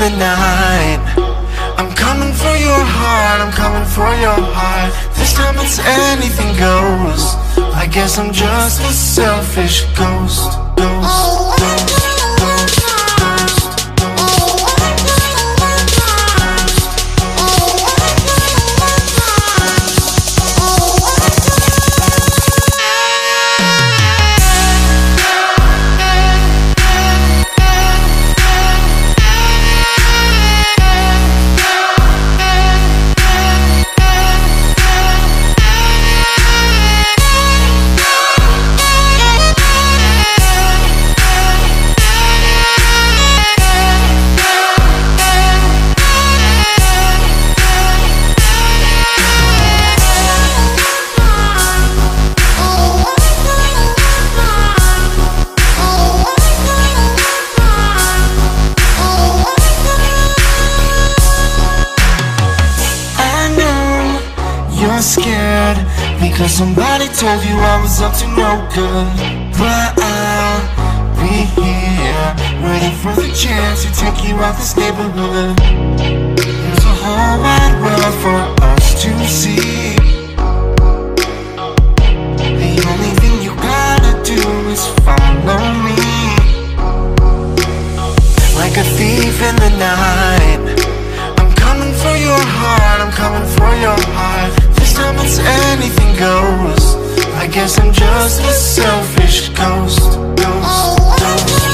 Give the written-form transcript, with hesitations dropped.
the night. I'm coming for your heart, I'm coming for your heart. This time it's anything goes. I guess I'm just a selfish ghost. Scared because somebody told you I was up to no good. But I'll be here, waiting for the chance to take you out this neighborhood. There's a whole wide world for us to see. The only thing you gotta do is follow me. Like a thief in the night, I'm coming for your heart, I'm coming for your heart. This time it's anything goes. I guess I'm just a selfish ghost.